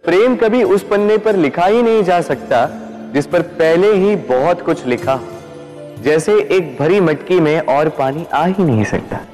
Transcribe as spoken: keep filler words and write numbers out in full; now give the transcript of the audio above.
प्रेम कभी उस पन्ने पर लिखा ही नहीं जा सकता जिस पर पहले ही बहुत कुछ लिखा, जैसे एक भरी मटकी में और पानी आ ही नहीं सकता।